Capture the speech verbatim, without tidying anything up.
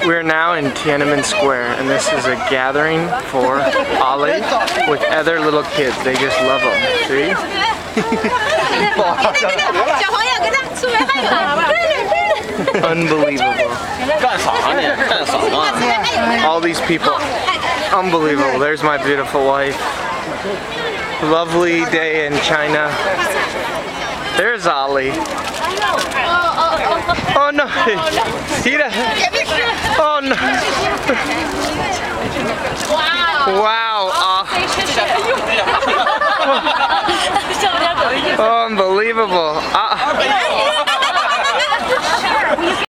We're now in Tiananmen Square, and this is a gathering for Ollie with other little kids. They just love him. See? Unbelievable. All these people. Unbelievable. There's my beautiful wife. Lovely day in China. There's Ollie. Oh no! He Oh no! Wow! Uh, unbelievable!